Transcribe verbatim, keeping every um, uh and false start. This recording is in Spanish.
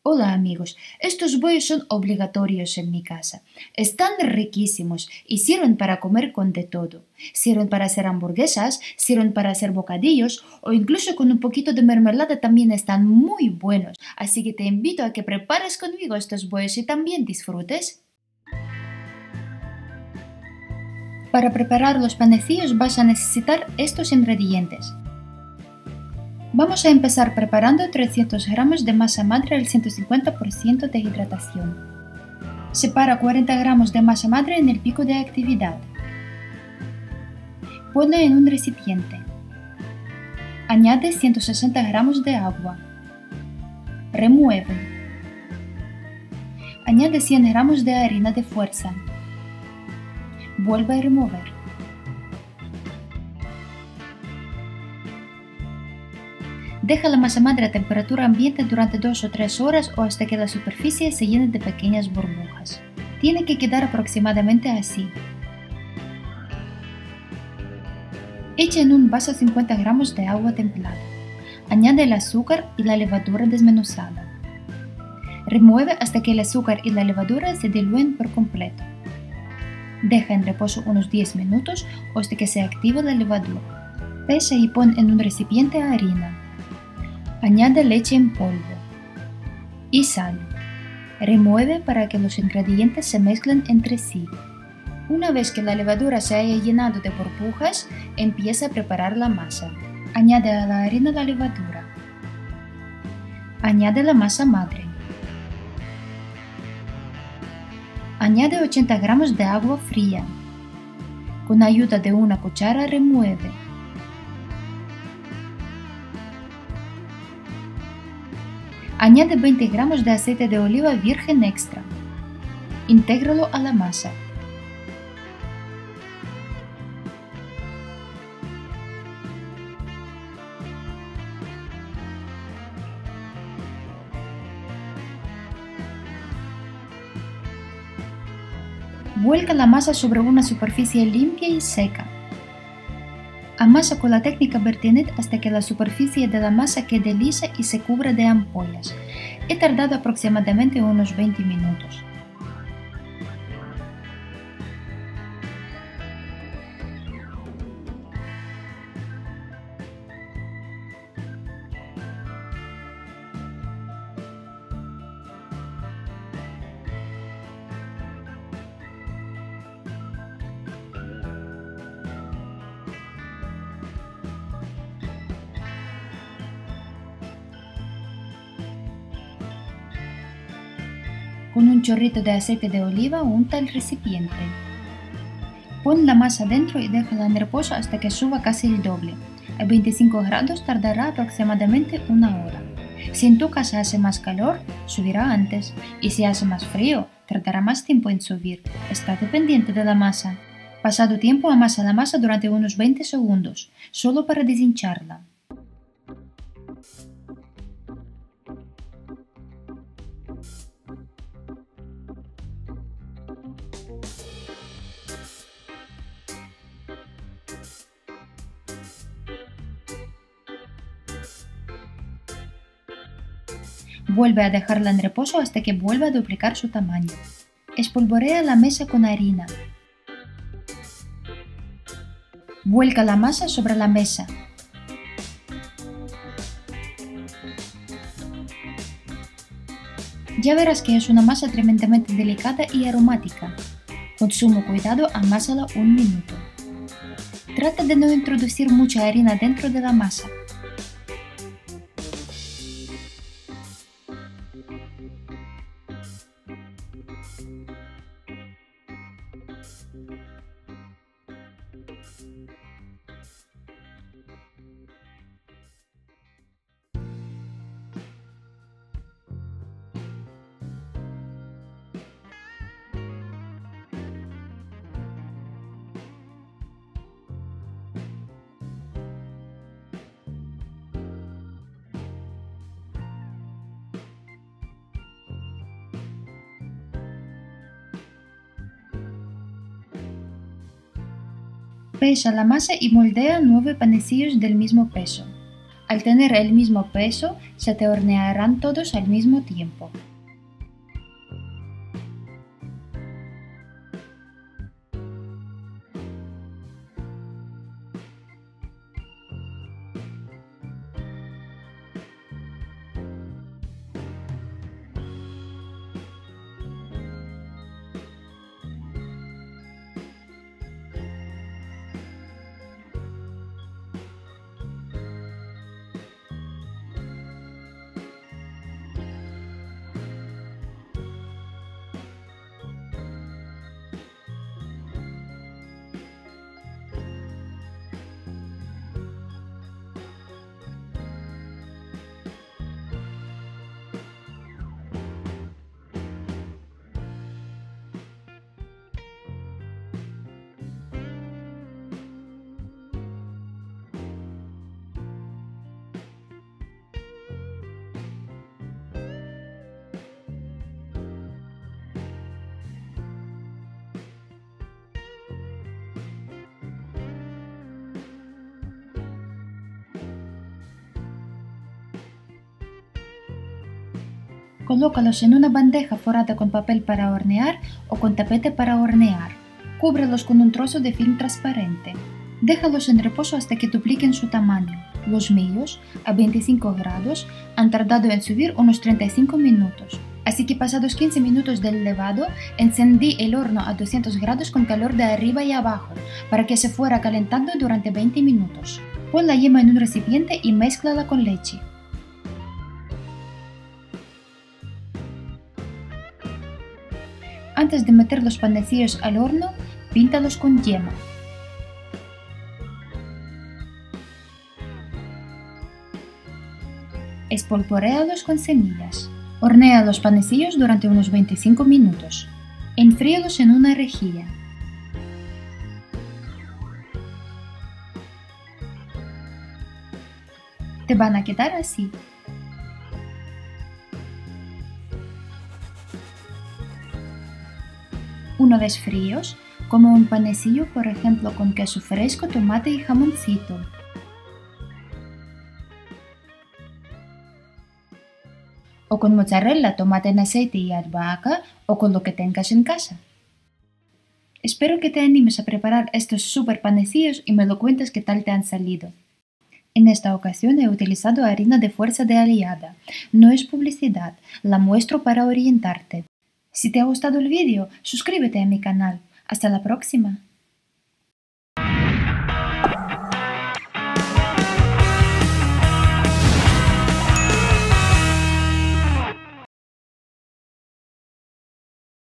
Hola amigos, estos bollos son obligatorios en mi casa. Están riquísimos y sirven para comer con de todo. Sirven para hacer hamburguesas, sirven para hacer bocadillos o incluso con un poquito de mermelada también están muy buenos. Así que te invito a que prepares conmigo estos bollos y también disfrutes. Para preparar los panecillos vas a necesitar estos ingredientes. Vamos a empezar preparando trescientos gramos de masa madre al ciento cincuenta por ciento de hidratación. Separa cuarenta gramos de masa madre en el pico de actividad. Ponla en un recipiente. Añade ciento sesenta gramos de agua. Remueve. Añade cien gramos de harina de fuerza. Vuelve a remover. Deja la masa madre a temperatura ambiente durante dos o tres horas o hasta que la superficie se llene de pequeñas burbujas. Tiene que quedar aproximadamente así. Echa en un vaso cincuenta gramos de agua templada. Añade el azúcar y la levadura desmenuzada. Remueve hasta que el azúcar y la levadura se dilúen por completo. Deja en reposo unos diez minutos o hasta que se active la levadura. Pesa y pon en un recipiente harina. Añade leche en polvo y sal. Remueve para que los ingredientes se mezclen entre sí. Una vez que la levadura se haya llenado de burbujas, empieza a preparar la masa. Añade a la harina la levadura. Añade la masa madre. Añade ochenta gramos de agua fría. Con ayuda de una cuchara remueve. Añade veinte gramos de aceite de oliva virgen extra. Intégralo a la masa. Vuelca la masa sobre una superficie limpia y seca. Amasa con la técnica Bertinet hasta que la superficie de la masa quede lisa y se cubra de ampollas. He tardado aproximadamente unos veinte minutos. Con un chorrito de aceite de oliva unta el recipiente. Pon la masa dentro y déjala en reposo hasta que suba casi el doble. A veinticinco grados tardará aproximadamente una hora. Si en tu casa hace más calor, subirá antes, y si hace más frío, tardará más tiempo en subir. Está dependiente de la masa. Pasado tiempo, amasa la masa durante unos veinte segundos, solo para deshincharla. Vuelve a dejarla en reposo hasta que vuelva a duplicar su tamaño. Espolvorea la mesa con harina. Vuelca la masa sobre la mesa. Ya verás que es una masa tremendamente delicada y aromática. Con sumo cuidado amásala un minuto. Trata de no introducir mucha harina dentro de la masa. Pesa la masa y moldea nueve panecillos del mismo peso. Al tener el mismo peso, se te hornearán todos al mismo tiempo. Colócalos en una bandeja forrada con papel para hornear o con tapete para hornear. Cúbrelos con un trozo de film transparente. Déjalos en reposo hasta que dupliquen su tamaño. Los míos, a veinticinco grados, han tardado en subir unos treinta y cinco minutos. Así que pasados quince minutos del levado, encendí el horno a doscientos grados con calor de arriba y abajo, para que se fuera calentando durante veinte minutos. Pon la yema en un recipiente y mézclala con leche. Antes de meter los panecillos al horno, píntalos con yema. Espolvoréalos con semillas. Hornea los panecillos durante unos veinticinco minutos. Enfríalos en una rejilla. Te van a quedar así. Una vez fríos, como un panecillo, por ejemplo, con queso fresco, tomate y jamoncito. O con mozzarella, tomate en aceite y albahaca, o con lo que tengas en casa. Espero que te animes a preparar estos super panecillos y me lo cuentes qué tal te han salido. En esta ocasión he utilizado harina de fuerza de aliada. No es publicidad, la muestro para orientarte. Si te ha gustado el vídeo, suscríbete a mi canal. Hasta la próxima.